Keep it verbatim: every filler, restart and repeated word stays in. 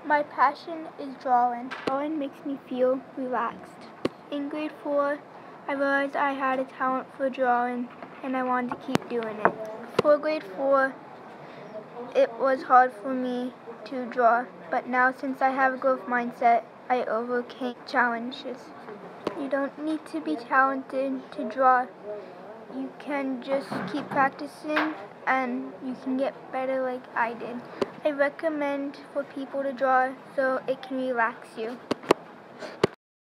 My passion is drawing. Drawing makes me feel relaxed. In grade four, I realized I had a talent for drawing and I wanted to keep doing it. For grade four, it was hard for me to draw, but now since I have a growth mindset, I overcame challenges. You don't need to be talented to draw. You can just keep practicing and you can get better like I did. I recommend for people to draw so it can relax you.